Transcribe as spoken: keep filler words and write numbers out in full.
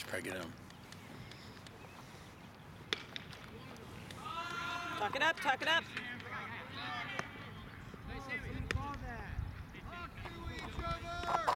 Probably get him. Tuck it up, tuck it up.